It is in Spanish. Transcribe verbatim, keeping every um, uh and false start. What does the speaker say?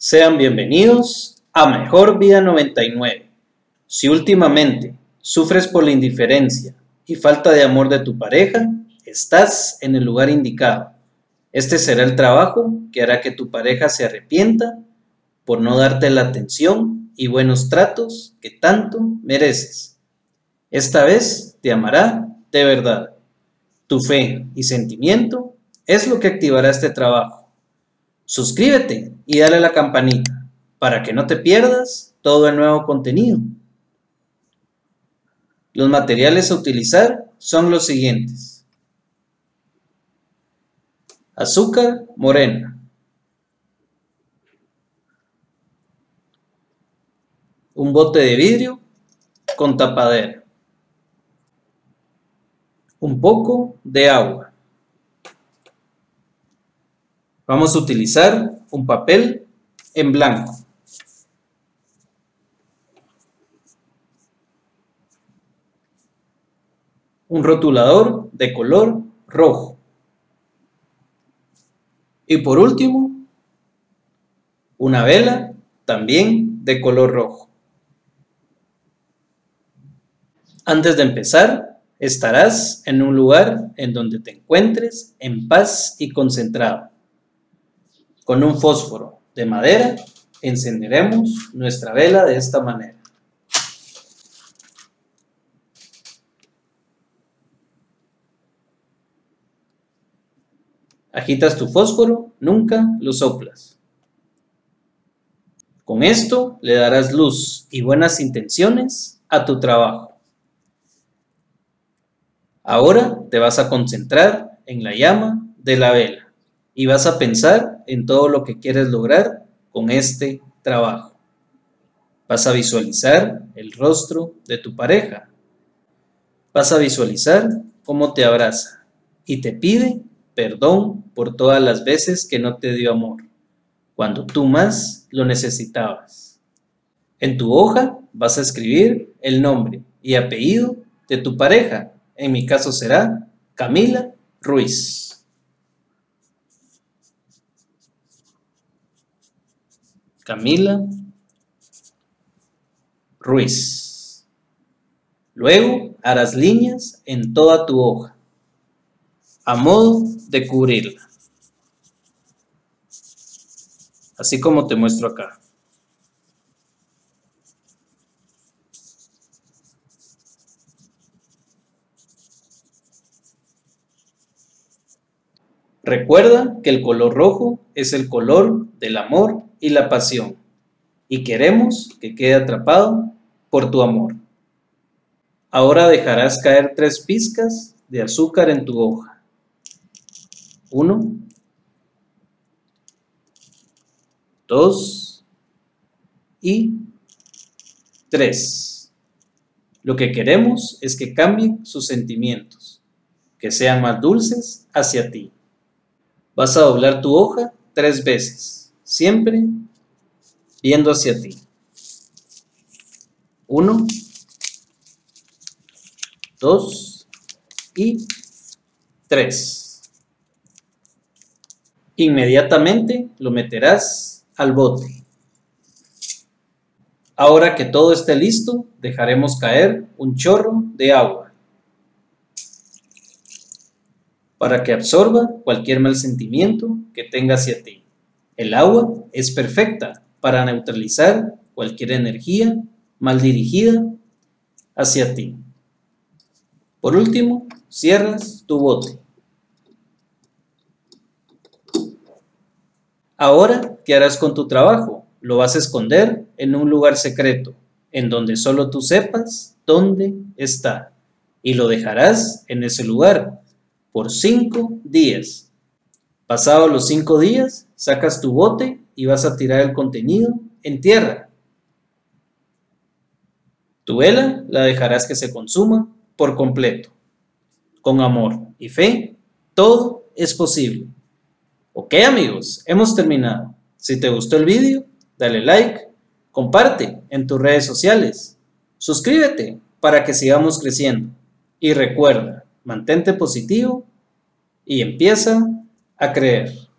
Sean bienvenidos a Mejor Vida noventa y nueve. Si últimamente sufres por la indiferencia y falta de amor de tu pareja, estás en el lugar indicado. Este será el trabajo que hará que tu pareja se arrepienta por no darte la atención y buenos tratos que tanto mereces. Esta vez te amará de verdad. Tu fe y sentimiento es lo que activará este trabajo. Suscríbete y dale a la campanita para que no te pierdas todo el nuevo contenido. Los materiales a utilizar son los siguientes: azúcar morena, un bote de vidrio con tapadera, un poco de agua. Vamos a utilizar un papel en blanco. Un rotulador de color rojo. Y por último, una vela también de color rojo. Antes de empezar, estarás en un lugar en donde te encuentres en paz y concentrado. Con un fósforo de madera encenderemos nuestra vela de esta manera. Agitas tu fósforo, nunca lo soplas. Con esto le darás luz y buenas intenciones a tu trabajo. Ahora te vas a concentrar en la llama de la vela y vas a pensar en todo lo que quieres lograr con este trabajo. Vas a visualizar el rostro de tu pareja. Vas a visualizar cómo te abraza y te pide perdón por todas las veces que no te dio amor, cuando tú más lo necesitabas. En tu hoja vas a escribir el nombre y apellido de tu pareja. En mi caso será Camila Ruiz. Camila Ruiz. Luego harás líneas en toda tu hoja, a modo de cubrirla. Así como te muestro acá. Recuerda que el color rojo es el color del amor y la pasión, y queremos que quede atrapado por tu amor. Ahora dejarás caer tres pizcas de azúcar en tu hoja. Uno, dos y tres. Lo que queremos es que cambien sus sentimientos, que sean más dulces hacia ti. Vas a doblar tu hoja tres veces, siempre viendo hacia ti. Uno, dos y tres. Inmediatamente lo meterás al bote. Ahora que todo esté listo, dejaremos caer un chorro de agua para que absorba cualquier mal sentimiento que tenga hacia ti. El agua es perfecta para neutralizar cualquier energía mal dirigida hacia ti. Por último, cierras tu bote. Ahora, ¿qué harás con tu trabajo? Lo vas a esconder en un lugar secreto, en donde solo tú sepas dónde está, y lo dejarás en ese lugar por cinco días. Pasados los cinco días, sacas tu bote y vas a tirar el contenido en tierra. Tu vela la dejarás que se consuma por completo. Con amor y fe, todo es posible. Ok, amigos, hemos terminado. Si te gustó el vídeo, dale like, comparte en tus redes sociales, suscríbete para que sigamos creciendo. Y recuerda, mantente positivo y empieza a creer.